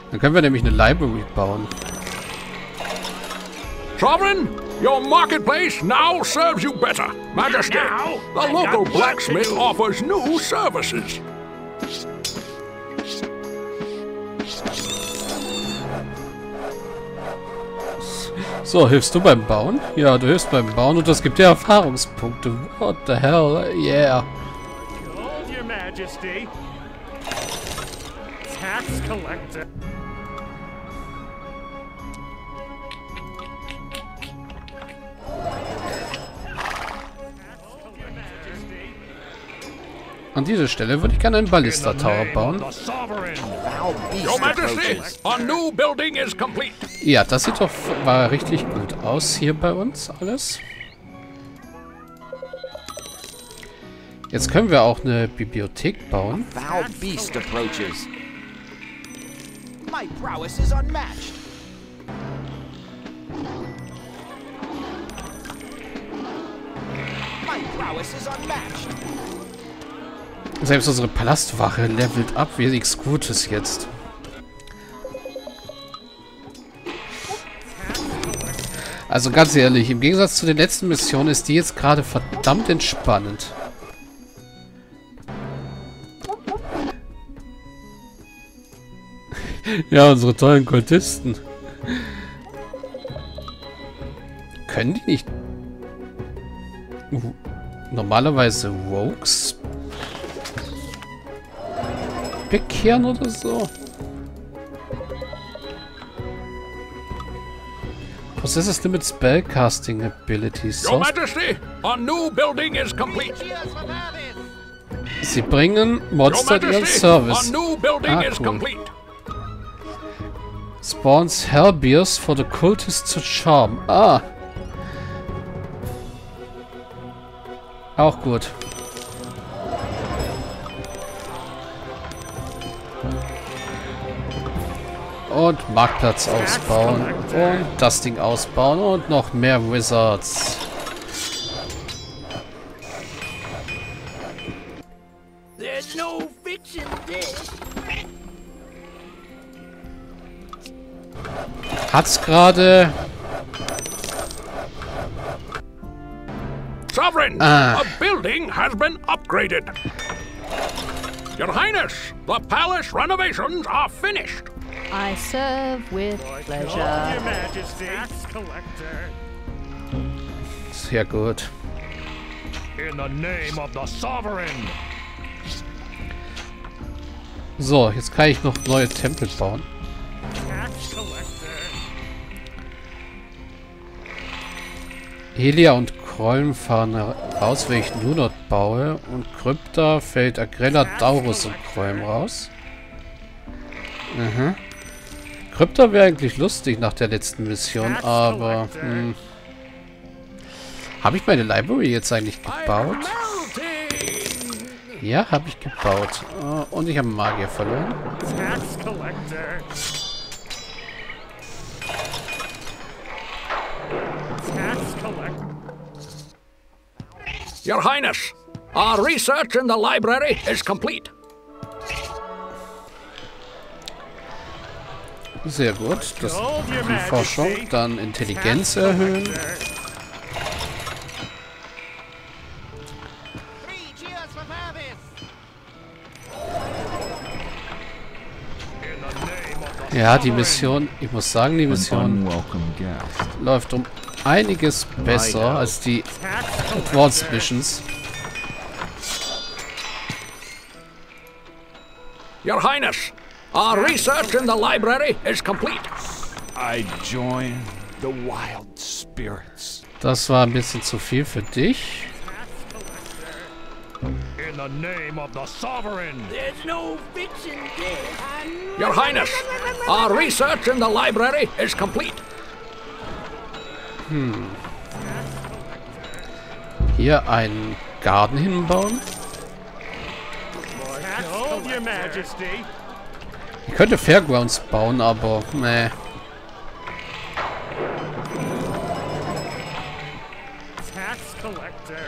Dann können wir nämlich eine Library bauen. Sovereign, your marketplace now serves you better. Majesty, the local blacksmith offers new services. So, hilfst du beim Bauen? Ja, du hilfst beim Bauen und das gibt dir Erfahrungspunkte. What the hell? Yeah. Hold your majesty. Tax collector. An dieser Stelle würde ich gerne einen Ballista Tower bauen. Your Majesty, a new building is complete. Ja, das sieht doch war richtig gut aus hier bei uns alles. Jetzt können wir auch eine Bibliothek bauen. Foul beast approaches. My prowess is unmatched. My prowess is unmatched. Selbst unsere Palastwache levelt ab wie nichts Gutes jetzt. Also ganz ehrlich, im Gegensatz zu den letzten Missionen ist die jetzt gerade verdammt entspannend. Ja, unsere tollen Kultisten. Können die nicht normalerweise Rogues bekehren oder so? Possesses limit spellcasting abilities. Your Majesty, a new building is complete. Sie bringen Your Monster in ihren Majesty, a Service. new building is Cool. complete. Spawns Hellbeers for the cultists to charm. Ah. Auch gut. Und Marktplatz ausbauen. Und das Ding ausbauen. Und noch mehr Wizards. There's no fixing this. Hat's gerade... Sovereign, Ah. a building has been upgraded. Your Highness, the palace renovations are finished. I serve with Hold pleasure. your majesty. Tax collector. Sehr gut. In the name of the sovereign. So, jetzt kann ich noch neue Tempel bauen. Tax collector. Helia und Krollen fahren raus, wenn ich Lunot baue. Und Krypta fällt Agrella, Daurus und Krollen raus. Mhm. Krypta wäre eigentlich lustig nach der letzten Mission, aber... Habe ich meine Library jetzt eigentlich gebaut? Ja, habe ich gebaut. Und ich habe Magier verloren. Tax collector. Tax collector. Your Highness, our research in the library is complete. Sehr gut. Das, Hold your die Forschung. majesty. Dann Intelligenz erhöhen. Three cheers for Pavis. In the name of the Ja, die Mission, ich muss sagen, die Mission Unwelcome guest. läuft um einiges besser als die tax Advanced Missions. Your Highness, our research in the library is complete. I join the wild spirits. Das war ein bisschen zu viel für dich. In the name of the sovereign. There's no fixing this. Your Highness, our research in the library is complete. Hier einen Garten hinbauen. Hold your majesty. Ich könnte Fairgrounds bauen, aber nee. Tax collector.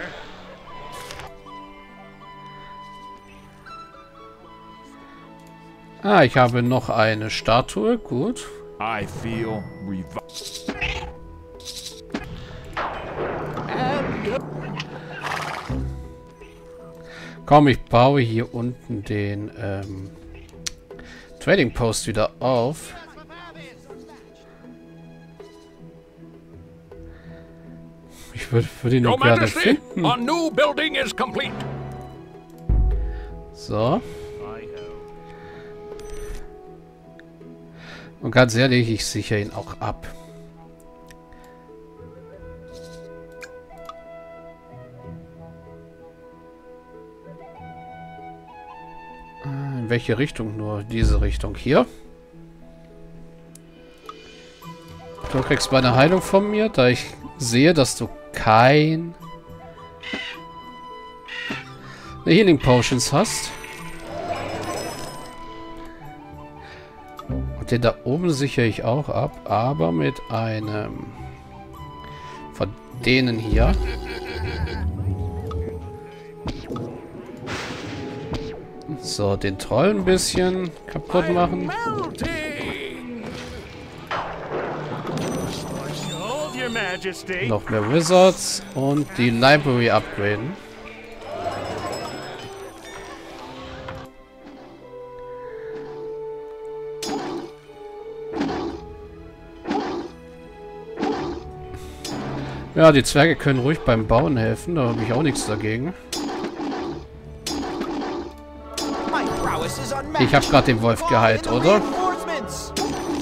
Ah, ich habe noch eine Statue. Gut. I feel Komm, ich baue hier unten den Trading Post wieder auf. Ich würde ihn Your noch gerne Majesty, finden. a new building is complete. So. Und ganz ehrlich, ich sichere ihn auch ab. In welche Richtung nur? Diese Richtung hier. Du kriegst meine Heilung von mir, da ich sehe, dass du kein Healing Potions hast. Und den da oben sichere ich auch ab, aber mit einem von denen hier. So, den Troll ein bisschen kaputt machen. Melting. Hold your majesty. Noch mehr Wizards und die Library upgraden. Ja, die Zwerge können ruhig beim Bauen helfen, da habe ich auch nichts dagegen. My prowess is unmatched. Ich habe gerade den Wolf geheilt, oder? Reinforcements.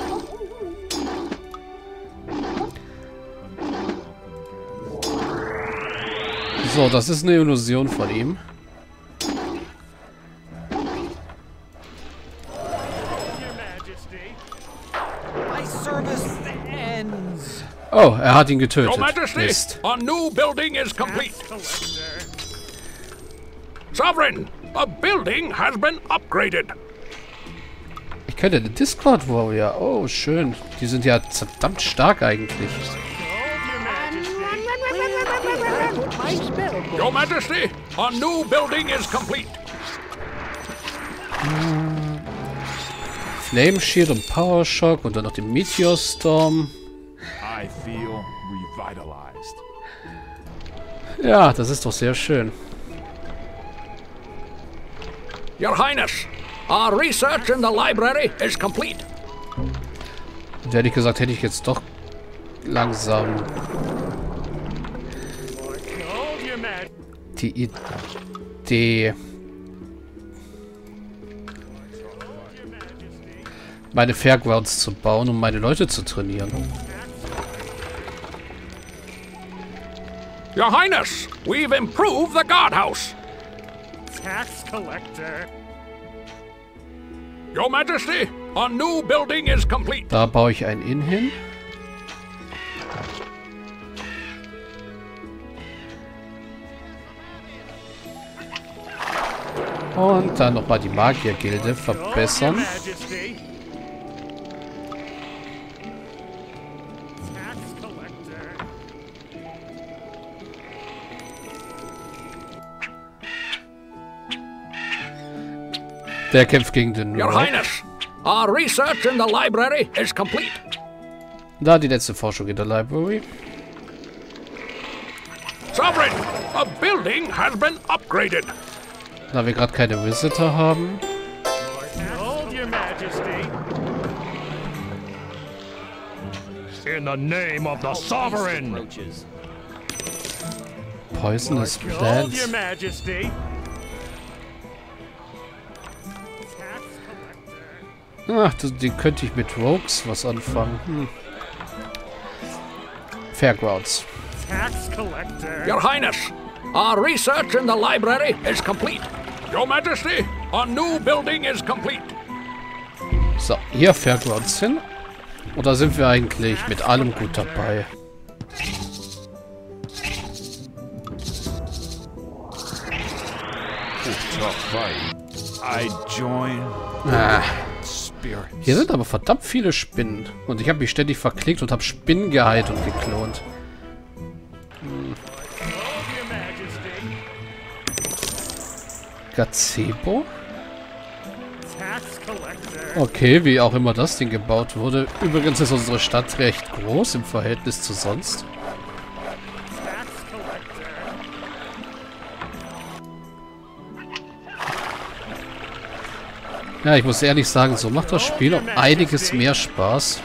So, das ist eine Illusion von ihm. Your majesty. My service ends. Oh, er hat ihn getötet. Your Majesty, Mist. a new building is complete. Collector. Sovereign, a building has been upgraded. Ich kenne den Discord Warrior. Oh, schön. Die sind ja verdammt stark eigentlich. Your Majesty, a new building is complete. Flame Shield und Power Shock und dann noch den Meteor Storm. I feel revitalized. Ja, das ist doch sehr schön. Your Highness, our research in the library is complete. Und ehrlich gesagt hätte ich jetzt doch langsam Hold your majesty. die Idee, meine Fairgrounds zu bauen, um meine Leute zu trainieren. Your Highness, we've improved the guardhouse. Tax collector. Your Majesty, a new building is complete. Da baue ich ein Inn hin. Und dann nochmal die Magiergilde Hold your verbessern. majesty. Tax collector. Der kämpft gegen den Your Rock. Highness, our research in the library is complete. Da die letzte Forschung in der Library. Sovereign, a building has been upgraded. Da wir gerade keine Visitor haben. Hold your majesty. In the name of the sovereign. Roaches. Poisonous Hold your Plants. majesty. Ach, die könnte ich mit Rogues was anfangen. Fairgrounds. Tax collector. Your Highness, our research in the library is complete. Your Majesty, a new building is complete. So, hier Fairgrounds hin. Und da sind wir eigentlich mit allem gut dabei. Tough fight. I join Ah, spirits. hier sind aber verdammt viele Spinnen. Und ich habe mich ständig verklickt und habe Spinnen geheilt und geklont. Hold your majesty. Gazebo? Tax collector. Okay, wie auch immer das Ding gebaut wurde. Übrigens ist unsere Stadt recht groß im Verhältnis zu sonst. Ja, ich muss ehrlich sagen, so macht das Spiel um einiges mehr Spaß.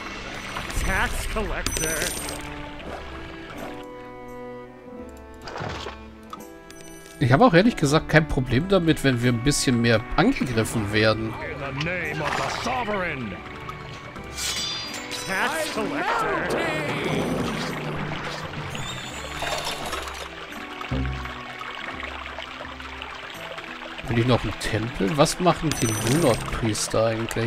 Ich habe auch ehrlich gesagt kein Problem damit, wenn wir ein bisschen mehr angegriffen werden. In the name of the sovereign. Tax collector. Bin ich noch im Tempel? Was machen die Lunod-Priester eigentlich?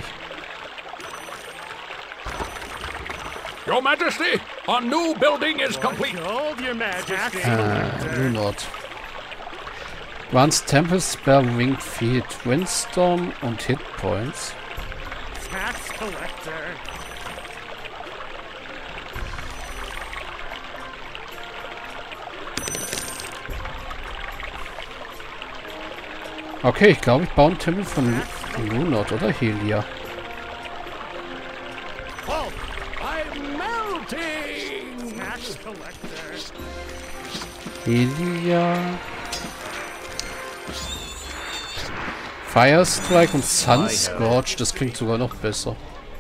Your Majesty, a new building is complete. Hold your majesty. Lunod. Grants Temple Spare Winged Feet, Windstorm und Hit Points. Tax collector. Okay, ich glaube, ich baue einen Tempel von Lunod oder Helia. Oh, I'm melting. Tax collector. Helia. Firestrike und Sunscorch, das klingt sogar noch besser.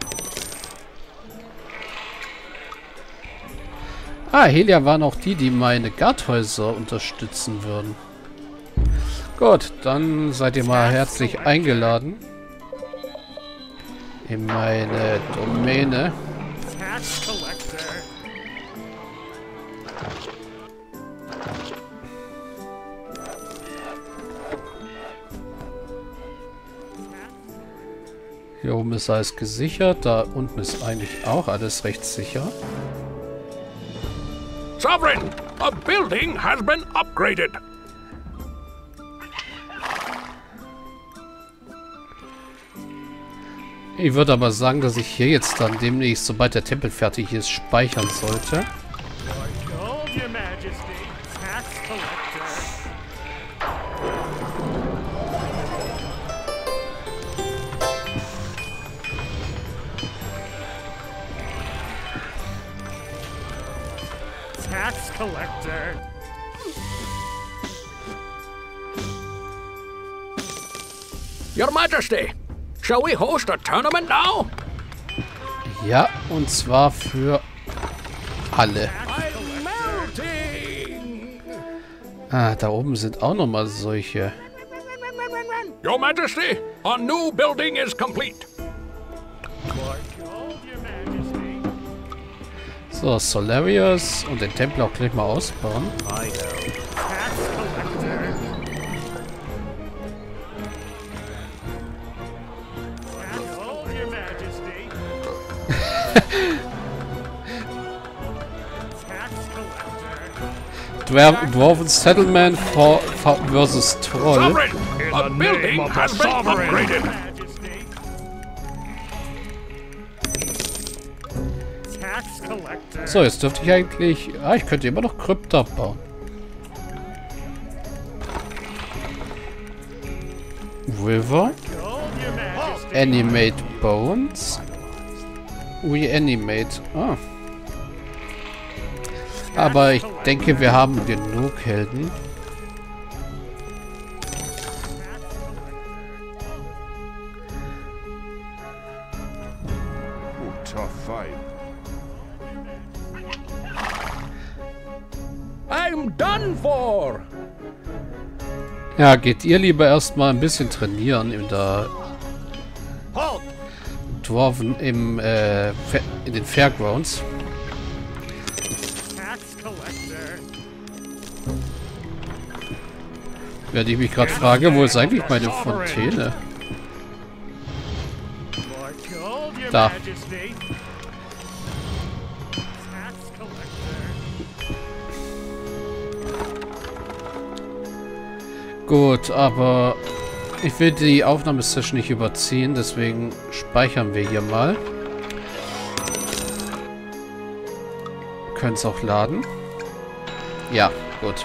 Ah, Helia waren auch die, die meine Garthäuser unterstützen würden. Gut, dann seid ihr mal herzlich eingeladen in meine Domäne. Tax collector. Hier oben ist alles gesichert, da unten ist eigentlich auch alles recht sicher. Sovereign, a building has been upgraded. Ich würde aber sagen, dass ich hier jetzt dann demnächst, sobald der Tempel fertig ist, speichern sollte. Hold your majesty. Tax collector. Tax collector. Your Majesty, shall we host a tournament now? Ja, und zwar für alle. I'm melting. Ah, da oben sind auch nochmal solche. Your Majesty, a new building is complete. Hold your majesty. So, Solarius und den Tempel auch gleich mal ausbauen. Tax collector. Hold your majesty. Tax collector. Dwarven Settlement versus Troll. Sovereign, In a the building name of the has been sovereign. upgraded. Majesty. Tax collector. So, jetzt dürfte ich eigentlich... Ah, ich könnte immer noch Krypta bauen. River. Hold your majesty. Animate Bones. Reanimate. Ah. Aber ich denke, wir haben genug Helden. Ooh, tough fight. I'm done for. Ja, geht ihr lieber erstmal ein bisschen trainieren in der Halt. Dwarven in den Fairgrounds. Tax collector. Während ich mich gerade frage, wo ist eigentlich meine Fontäne? Hold your Da. majesty. Tax collector. Gut, aber ich will die Aufnahmesession nicht überziehen, deswegen speichern wir hier mal. Können es auch laden. Ja, gut.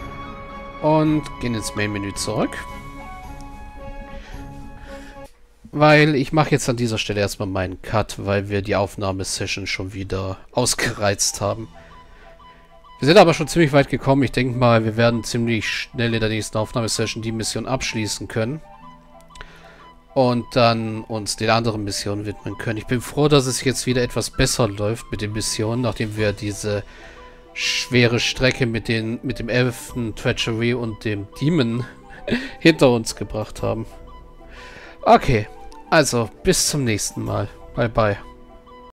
Und gehen ins Main-Menü zurück. weil ich mache jetzt an dieser Stelle erstmal meinen Cut, weil wir die Aufnahmesession schon wieder ausgereizt haben. Wir sind aber schon ziemlich weit gekommen. Ich denke mal, wir werden ziemlich schnell in der nächsten Aufnahmesession die Mission abschließen können. Und dann uns den anderen Missionen widmen können. Ich bin froh, dass es jetzt wieder etwas besser läuft mit den Missionen, nachdem wir diese schwere Strecke mit dem Elfen, Treachery und dem Demon hinter uns gebracht haben. Okay, also bis zum nächsten Mal. Bye bye.